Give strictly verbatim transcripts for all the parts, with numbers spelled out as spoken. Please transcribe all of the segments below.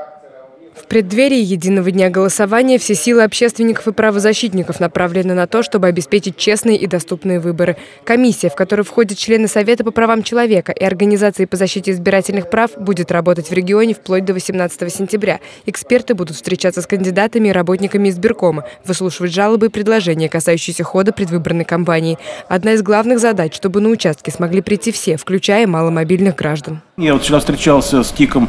В преддверии единого дня голосования все силы общественников и правозащитников направлены на то, чтобы обеспечить честные и доступные выборы. Комиссия, в которую входят члены Совета по правам человека и организации по защите избирательных прав, будет работать в регионе вплоть до восемнадцатого сентября. Эксперты будут встречаться с кандидатами и работниками избиркома, выслушивать жалобы и предложения, касающиеся хода предвыборной кампании. Одна из главных задач, чтобы на участки смогли прийти все, включая маломобильных граждан. Я вот вчера встречался с ТИКом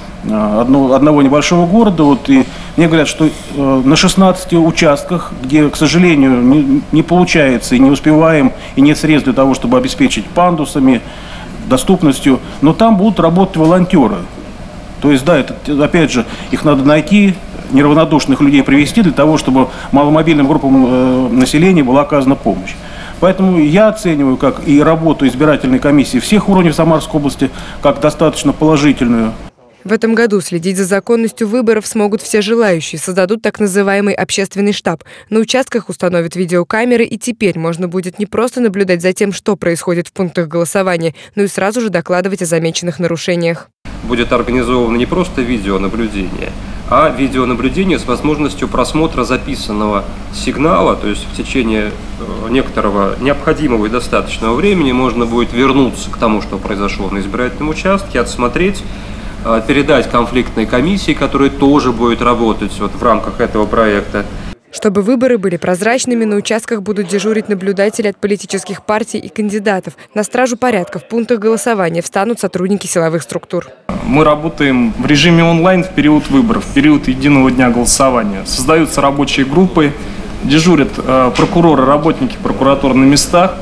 Одного, одного небольшого города, вот, и мне говорят, что э, на шестнадцати участках, где, к сожалению, не, не получается и не успеваем, и нет средств для того, чтобы обеспечить пандусами, доступностью, но там будут работать волонтеры. То есть, да, это, опять же, их надо найти, неравнодушных людей привести для того, чтобы маломобильным группам э, населения была оказана помощь. Поэтому я оцениваю как и работу избирательной комиссии всех уровней Самарской области как достаточно положительную. В этом году следить за законностью выборов смогут все желающие. Создадут так называемый общественный штаб. На участках установят видеокамеры, и теперь можно будет не просто наблюдать за тем, что происходит в пунктах голосования, но и сразу же докладывать о замеченных нарушениях. Будет организовано не просто видеонаблюдение, а видеонаблюдение с возможностью просмотра записанного сигнала, то есть в течение некоторого необходимого и достаточного времени можно будет вернуться к тому, что произошло на избирательном участке, отсмотреть, передать конфликтной комиссии, которая тоже будет работать вот в рамках этого проекта. Чтобы выборы были прозрачными, на участках будут дежурить наблюдатели от политических партий и кандидатов. На стражу порядка в пунктах голосования встанут сотрудники силовых структур. Мы работаем в режиме онлайн в период выборов, в период единого дня голосования. Создаются рабочие группы, дежурят э, прокуроры, работники прокуратур на местах.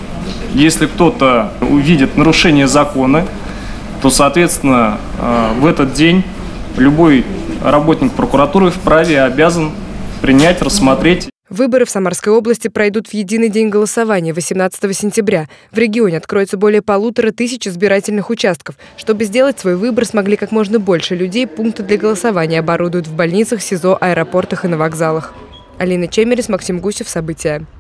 Если кто-то увидит нарушение закона, то, соответственно, в этот день любой работник прокуратуры вправе обязан принять, рассмотреть. Выборы в Самарской области пройдут в единый день голосования восемнадцатого сентября. В регионе откроется более полутора тысяч избирательных участков. Чтобы сделать свой выбор смогли как можно больше людей, пункты для голосования оборудуют в больницах, СИЗО, аэропортах и на вокзалах. Алина Чемерис, Максим Гусев. События.